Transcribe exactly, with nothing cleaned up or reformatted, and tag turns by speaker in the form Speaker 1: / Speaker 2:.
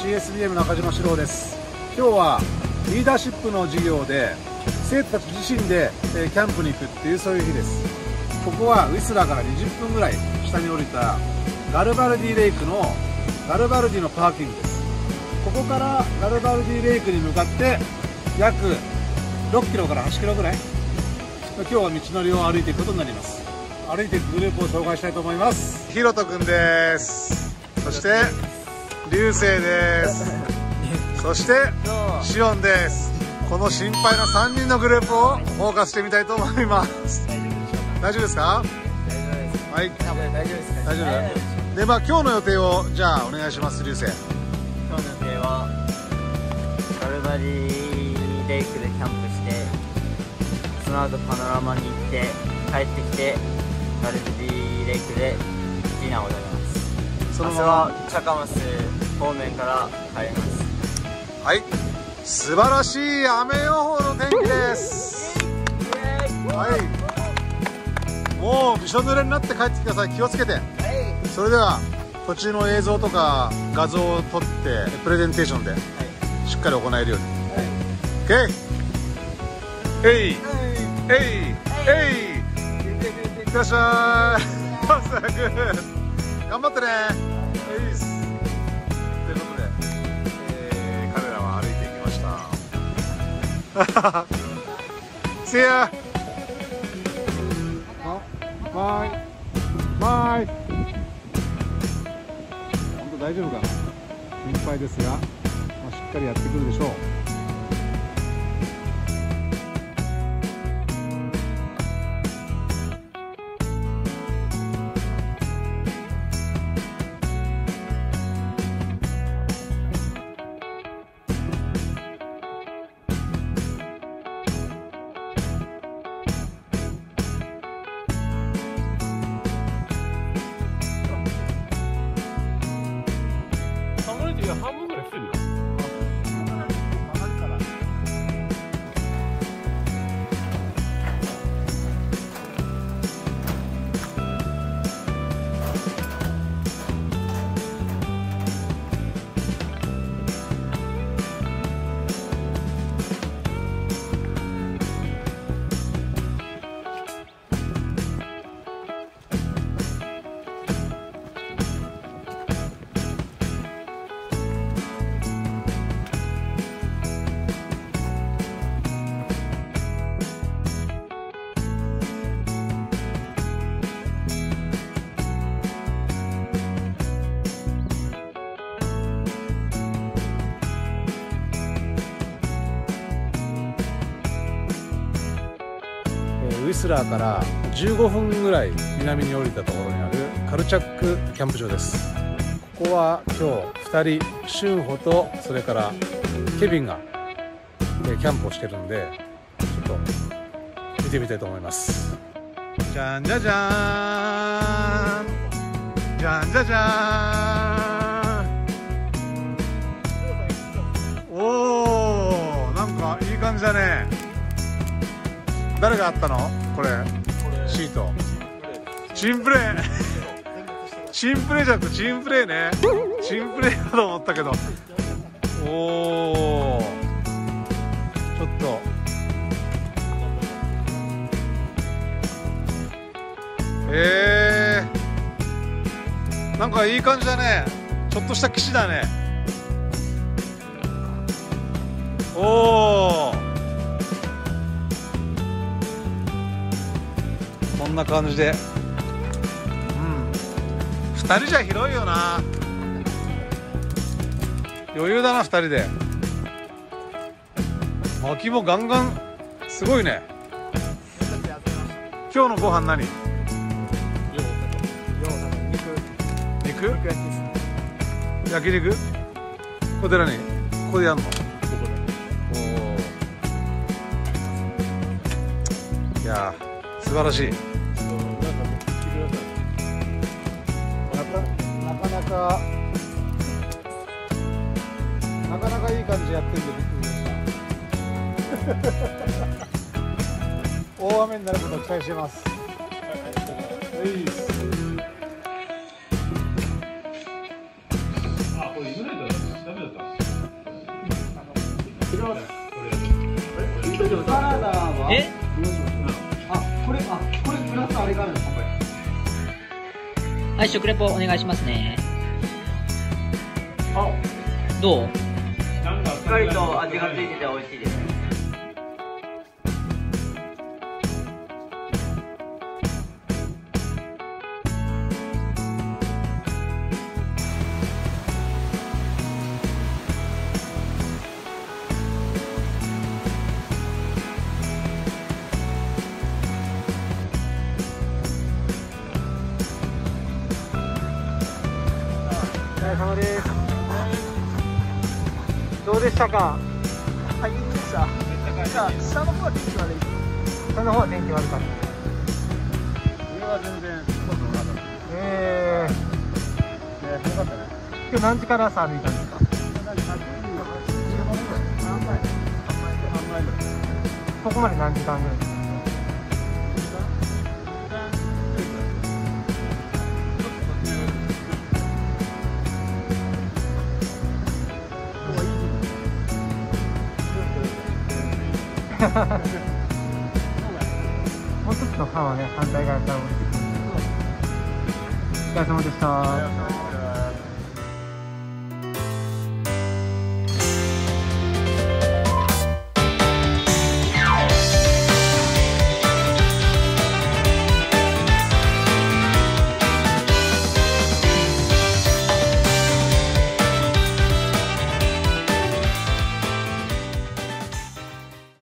Speaker 1: シーエスビーエム 中島史郎です。今日はリーダーシップの授業で生徒たち自身でキャンプに行くっていうそういう日です。ここはウィスラーからにじゅっぷんぐらい下に降りたガルバルディレイクのガルバルディのパーキングです。ここからガルバルディレイクに向かって約ろっキロからはちキロぐらい、今日は道のりを歩いていくことになります。歩いていくグループを紹介したいと思います。ひろとくんです。そして流星です。そしてしおんです。この心配なさんにんのグループをフォーカスしてみたいと思います。大丈夫ですか？はい、大丈夫です。大丈夫で、まあ今日の予定をじゃあお願いします。流星、
Speaker 2: 今日の予定はガルバリーレイクでキャンプして、その後パノラマに行って帰ってきてガルバリーレイクでディナーを食べます。そのまま明日はチャカマス方面から帰ります。
Speaker 1: はい、素晴らしい雨予報の天気です。はい、もうびしょ濡れになって帰ってきてください。気をつけて。それでは途中の映像とか画像を撮ってプレゼンテーションでしっかり行えるように。 OK、 えいえいえい、いってらっしゃい。パスタ君頑張ってね。えいっす。ということで、えー、彼らは歩いていきました。See ya。バイバイ。本当大丈夫かな、心配ですが、まあ、しっかりやってくるでしょう。半分ぐらい来てるよ。ウィスラーからじゅうごふんぐらい南に降りたところにあるカルチャックキャンプ場です。ここは今日ふたり、シュンホとそれからケビンがキャンプをしてるんで、ちょっと見てみたいと思います。じゃんじゃじゃーん、じゃんじゃじゃーん。おー、なんかいい感じだね。誰があったのこれ、シート。チンプレー。チンプレーじゃなくてチンプレーね。チンプレーかと思ったけど。おー、ちょっとえー、なんかいい感じだね。ちょっとした岸だね。おー、こんな感じで、うん、ふたりじゃ広いよな。余裕だな、ふたりで。薪もガンガンすごいね。今日のご飯何？肉？焼肉？ここで何？ここでやんの？おー、いやー素晴らしい。なかなかなかなかいい感じでやってるんでびっくりしました。大雨になることを期待しています。はい、あ、これ入れないとダメだった。
Speaker 3: サラダは
Speaker 4: え
Speaker 3: あ、これ、あ、これプラスあれがあるんですか、これ。
Speaker 4: はい、食レポお願いしますね。
Speaker 3: あ、
Speaker 4: どう？
Speaker 2: しっかりと味がついてて美味しいです。
Speaker 3: お疲れ様です。どうでしたか。はい、いいでした。じゃあ、下の方は天気悪い。下の方は天気悪かった。
Speaker 1: 上は全然そうそうなかった。
Speaker 3: え
Speaker 1: で、よかったね。
Speaker 3: ー、今日何時から朝歩いたんですか。ここまで何時間ぐらいですか。もう一つの班はね、反対側から降りてくるんで。お疲れ様でした。